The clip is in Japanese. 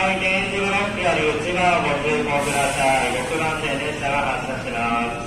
回転時ブロックより内側をご通行ください。6番線列車が発車します。